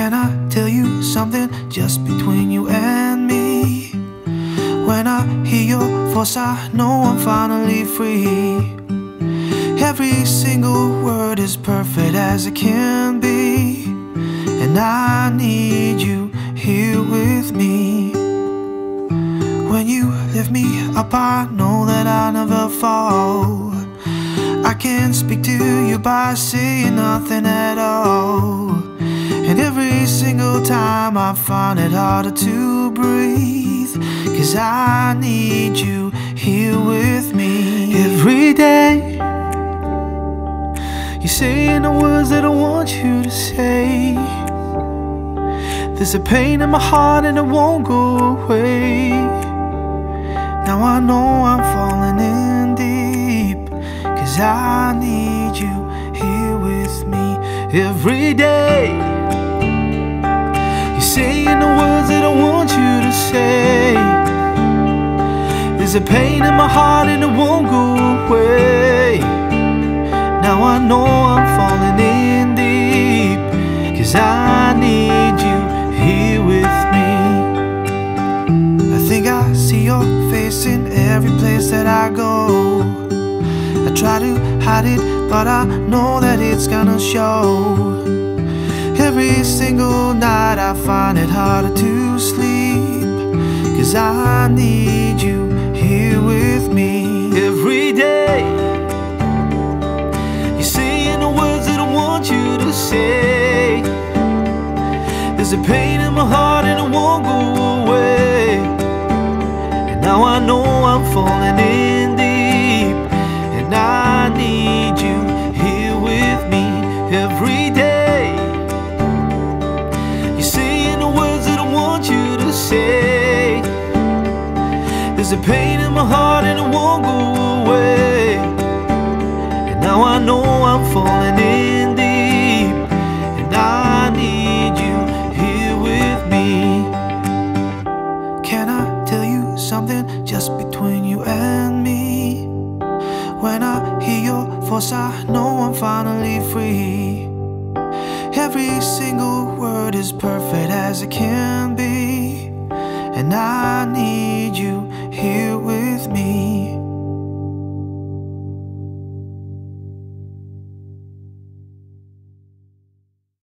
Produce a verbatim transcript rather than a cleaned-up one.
Can I tell you something just between you and me? When I hear your voice I know I'm finally free. Every single word is perfect as it can be, and I need you here with me. When you lift me up I know that I never fall. I can speak to you by saying nothing at all, and every single time I find it harder to breathe, 'cause I need you here with me. Every day you're saying the words that I want you to say. There's a pain in my heart and it won't go away. Now I know I'm falling in deep, 'cause I need you here with me. Every day you're saying the words that I want you to say. There's a pain in my heart and it won't go away. Now I know I'm falling in deep, 'cause I need you here with me. I think I see your face in every place that I go. I try to hide it, but I know that it's gonna show. Every single night I find it harder to sleep, 'cause I need you here with me. Every day you're saying the words that I want you to say. There's a pain in my heart and it won't go away. And now I know I'm falling in deep, and I need you here with me. Every day you're saying the words that I want you to say. There's a pain in my heart and it won't go away. And now I know I'm falling in deep, and I need you here with me. Can I tell you something just between you and me? When I hear your voice I know I'm finally free. Every single word is perfect as it can be, and I